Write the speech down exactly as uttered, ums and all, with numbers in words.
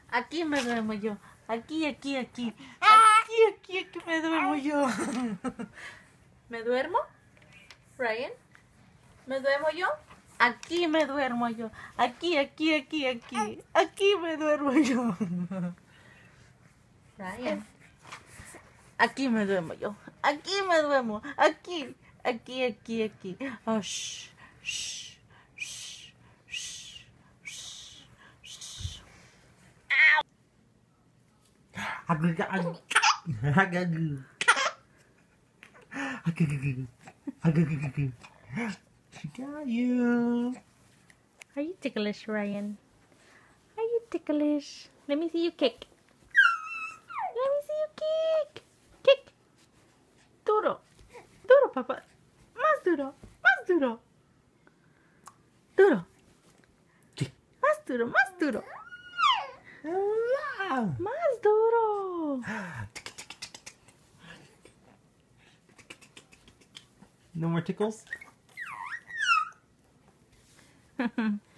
Aquí me duermo yo. Aquí, aquí, aquí. Aquí, aquí, aquí me duermo yo. ¿Me duermo? Ryan, ¿me duermo yo? Aquí me duermo yo. Aquí, aquí, aquí, aquí. Aquí me duermo yo. Ryan. Aquí me duermo yo. Aquí me duermo. Aquí. Aquí, aquí, aquí. Oh, shh, shh, shh, shh, shh, shh. Agak agak agak agak She got you. Are you ticklish, Ryan? Are you ticklish? Let me see you kick. Let me see you kick. Kick. Duro. Duro, papá. Más duro. Más duro. Duro. Más duro, más duro. Más duro. No more tickles?